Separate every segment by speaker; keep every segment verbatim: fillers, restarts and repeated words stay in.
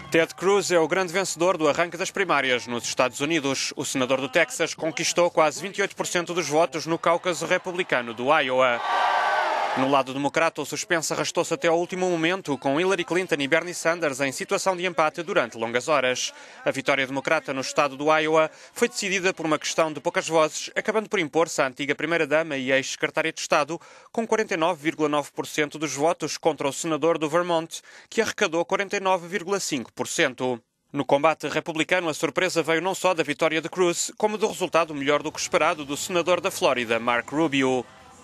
Speaker 1: Ted Cruz é o grande vencedor do arranque das primárias nos Estados Unidos. O senador do Texas conquistou quase vinte e oito por cento dos votos no Cáucaso republicano do Iowa. No lado democrata, o suspense arrastou-se até ao último momento, com Hillary Clinton e Bernie Sanders em situação de empate durante longas horas. A vitória democrata no estado do Iowa foi decidida por uma questão de poucas vozes, acabando por impor-se a antiga primeira-dama e ex-secretária de Estado, com quarenta e nove vírgula nove por cento dos votos contra o senador do Vermont, que arrecadou quarenta e nove vírgula cinco por cento. No combate republicano, a surpresa veio não só da vitória de Cruz, como do resultado melhor do que esperado do senador da Flórida, Marco Rubio.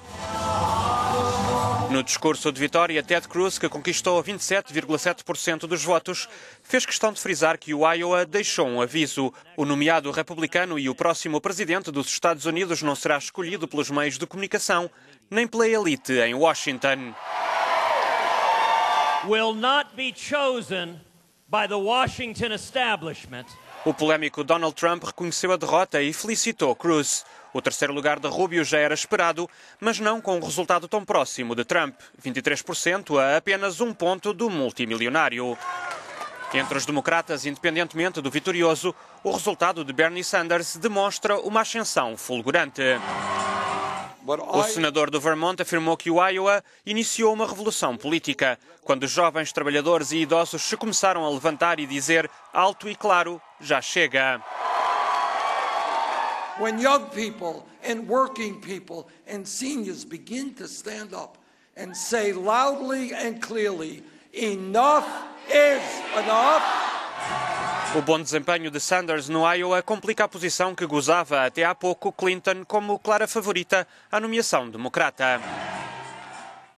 Speaker 1: No discurso de vitória, Ted Cruz, que conquistou vinte e sete vírgula sete por cento dos votos, fez questão de frisar que o Iowa deixou um aviso. O nomeado republicano e o próximo presidente dos Estados Unidos não será escolhido pelos meios de comunicação, nem pela elite em Washington.
Speaker 2: Will not be chosen by the Washington establishment.
Speaker 1: O polémico Donald Trump reconheceu a derrota e felicitou Cruz. O terceiro lugar de Rubio já era esperado, mas não com um resultado tão próximo de Trump, vinte e três por cento a apenas um ponto do multimilionário. Entre os democratas, independentemente do vitorioso, o resultado de Bernie Sanders demonstra uma ascensão fulgurante. O senador do Vermont afirmou que o Iowa iniciou uma revolução política, quando os jovens trabalhadores e idosos se começaram a levantar e dizer alto e claro, já chega.
Speaker 3: When young people and working people and seniors begin to stand up and say loudly and clearly, enough is enough.
Speaker 1: O bom desempenho de Sanders no Iowa complica a posição que gozava até há pouco Clinton como clara favorita à nomeação democrata.